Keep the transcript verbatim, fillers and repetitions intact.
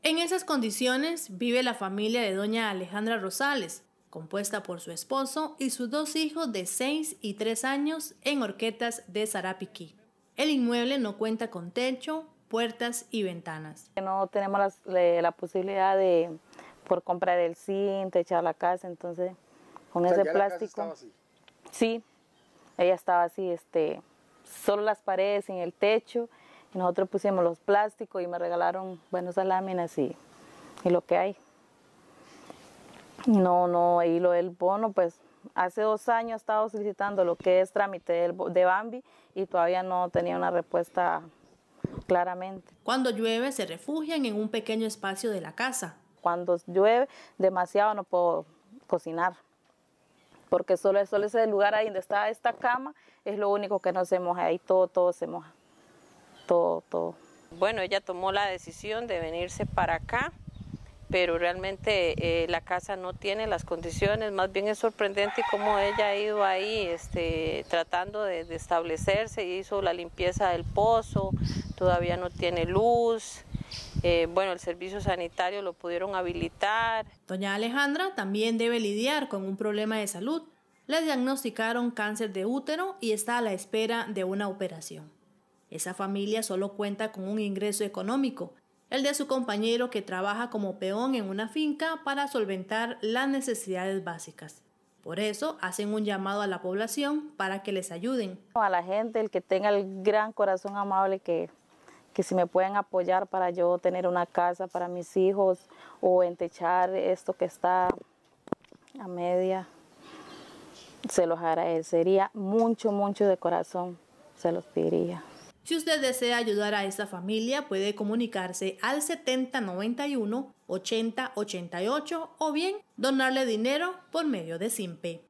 En esas condiciones vive la familia de doña Alejandra Rosales, compuesta por su esposo y sus dos hijos de seis y tres años en Horquetas de Sarapiquí. El inmueble no cuenta con techo, puertas y ventanas. No tenemos las, la, la posibilidad de por comprar el zinc, techar la casa, entonces con o sea, ese ¿ya plástico. La casa estaba así? Sí, ella estaba así, este, solo las paredes sin el techo, y nosotros pusimos los plásticos y me regalaron, bueno, esas láminas y, y lo que hay. No, no, y lo del bono, pues hace dos años he estado solicitando lo que es trámite del, de Bambi y todavía no tenía una respuesta claramente. Cuando llueve se refugian en un pequeño espacio de la casa. Cuando llueve demasiado no puedo cocinar, porque solo, solo ese lugar ahí donde está esta cama es lo único que no se moja, ahí todo, todo se moja, todo, todo. Bueno, ella tomó la decisión de venirse para acá, pero realmente eh, la casa no tiene las condiciones, más bien es sorprendente cómo ella ha ido ahí este, tratando de, de establecerse, hizo la limpieza del pozo, todavía no tiene luz, eh, bueno, el servicio sanitario lo pudieron habilitar. Doña Alejandra también debe lidiar con un problema de salud. Le diagnosticaron cáncer de útero y está a la espera de una operación. Esa familia solo cuenta con un ingreso económico, el de su compañero que trabaja como peón en una finca para solventar las necesidades básicas. Por eso hacen un llamado a la población para que les ayuden. A la gente, el que tenga el gran corazón amable, que, que si me pueden apoyar para yo tener una casa para mis hijos o entechar esto que está a media, se los agradecería mucho, mucho de corazón, se los pediría. Si usted desea ayudar a esta familia, puede comunicarse al setenta noventa y uno ochenta ochenta y ocho o bien donarle dinero por medio de Simpe.